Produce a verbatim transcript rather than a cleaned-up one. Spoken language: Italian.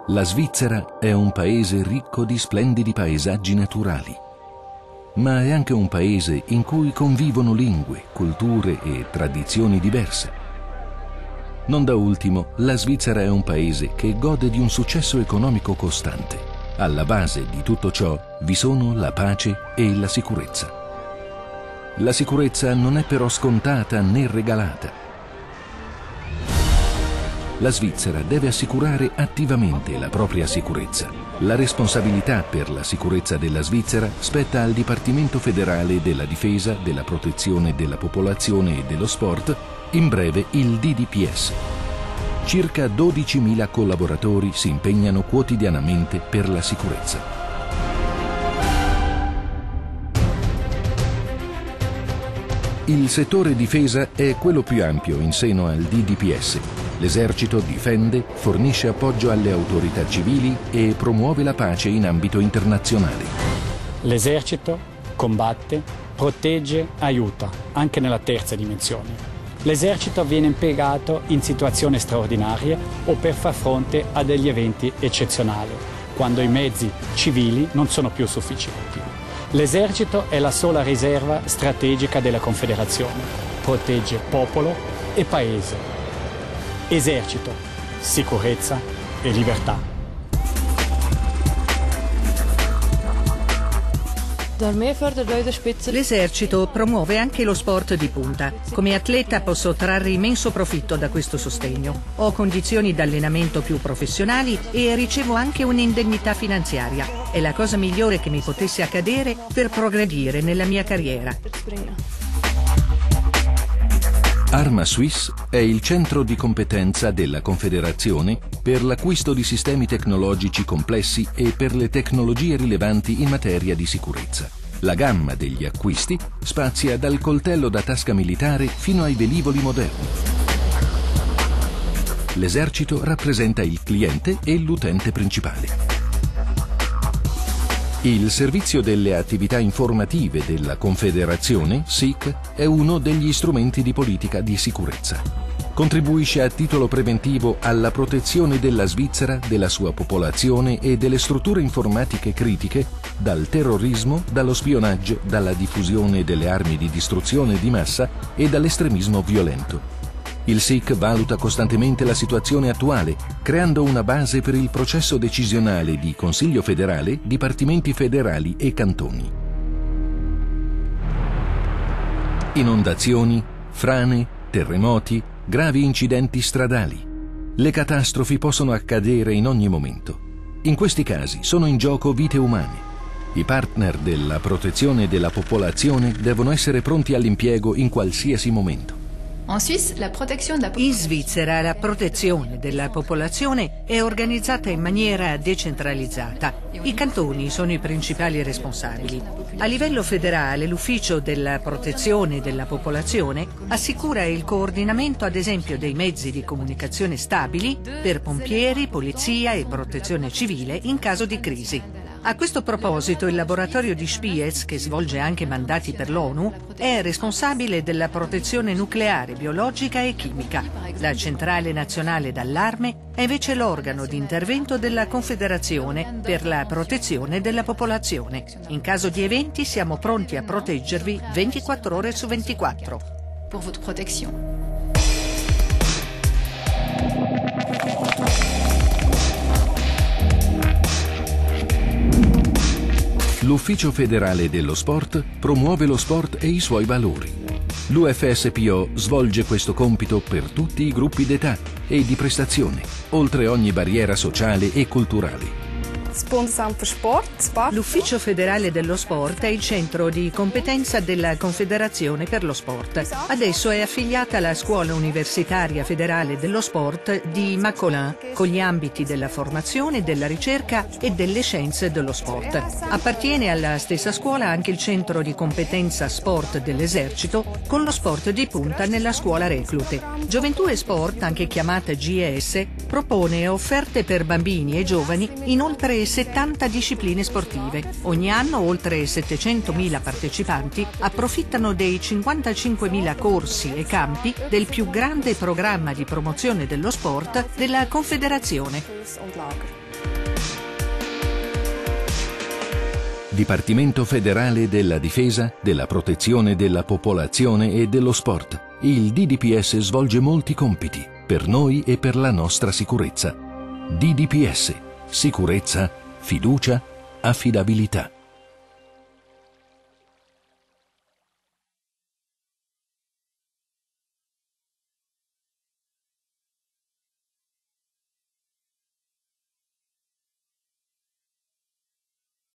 La Svizzera è un paese ricco di splendidi paesaggi naturali, ma è anche un paese in cui convivono lingue, culture e tradizioni diverse. Non da ultimo, la Svizzera è un paese che gode di un successo economico costante. Alla base di tutto ciò vi sono la pace e la sicurezza. La sicurezza non è però scontata né regalata. La Svizzera deve assicurare attivamente la propria sicurezza. La responsabilità per la sicurezza della Svizzera spetta al Dipartimento federale della difesa, della protezione della popolazione e dello sport, in breve il D D P S. Circa dodicimila collaboratori si impegnano quotidianamente per la sicurezza. Il settore difesa è quello più ampio in seno al D D P S. L'esercito difende, fornisce appoggio alle autorità civili e promuove la pace in ambito internazionale. L'esercito combatte, protegge, aiuta, anche nella terza dimensione. L'esercito viene impiegato in situazioni straordinarie o per far fronte a degli eventi eccezionali, quando i mezzi civili non sono più sufficienti. L'esercito è la sola riserva strategica della Confederazione. Protegge popolo e paese. Esercito, sicurezza e libertà. L'esercito promuove anche lo sport di punta. Come atleta posso trarre immenso profitto da questo sostegno. Ho condizioni d'allenamento più professionali e ricevo anche un'indennità finanziaria. È la cosa migliore che mi potesse accadere per progredire nella mia carriera. Arma Suisse è il centro di competenza della Confederazione per l'acquisto di sistemi tecnologici complessi e per le tecnologie rilevanti in materia di sicurezza. La gamma degli acquisti spazia dal coltello da tasca militare fino ai velivoli moderni. L'esercito rappresenta il cliente e l'utente principale. Il servizio delle attività informative della Confederazione, S I C, è uno degli strumenti di politica di sicurezza. Contribuisce a titolo preventivo alla protezione della Svizzera, della sua popolazione e delle strutture informatiche critiche dal terrorismo, dallo spionaggio, dalla diffusione delle armi di distruzione di massa e dall'estremismo violento. Il S I C valuta costantemente la situazione attuale, creando una base per il processo decisionale di Consiglio federale, dipartimenti federali e cantoni. Inondazioni, frane, terremoti, gravi incidenti stradali. Le catastrofi possono accadere in ogni momento. In questi casi sono in gioco vite umane. I partner della protezione della popolazione devono essere pronti all'impiego in qualsiasi momento. In Svizzera la protezione della popolazione è organizzata in maniera decentralizzata. I cantoni sono i principali responsabili. A livello federale l'Ufficio della protezione della popolazione assicura il coordinamento ad esempio dei mezzi di comunicazione stabili per pompieri, polizia e protezione civile in caso di crisi. A questo proposito il laboratorio di Spiez, che svolge anche mandati per l'ONU, è responsabile della protezione nucleare, biologica e chimica. La Centrale Nazionale d'Allarme è invece l'organo di intervento della Confederazione per la protezione della popolazione. In caso di eventi siamo pronti a proteggervi ventiquattro ore su ventiquattro. Pour votre protection. L'Ufficio federale dello sport promuove lo sport e i suoi valori. L'U F S P O svolge questo compito per tutti i gruppi d'età e di prestazione, oltre ogni barriera sociale e culturale. L'Ufficio federale dello sport è il centro di competenza della Confederazione per lo sport. Adesso è affiliata alla Scuola Universitaria Federale dello Sport di Macolin, con gli ambiti della formazione, della ricerca e delle scienze dello sport. Appartiene alla stessa scuola anche il centro di competenza sport dell'esercito, con lo sport di punta nella scuola reclute. Gioventù e Sport, anche chiamata G E S, propone offerte per bambini e giovani in oltre settanta discipline sportive. Ogni anno oltre settecentomila partecipanti approfittano dei cinquantacinquemila corsi e campi del più grande programma di promozione dello sport della Confederazione. Dipartimento federale della difesa, della protezione della popolazione e dello sport. Il D D P S svolge molti compiti per noi e per la nostra sicurezza. D D P S. Sicurezza, fiducia, affidabilità.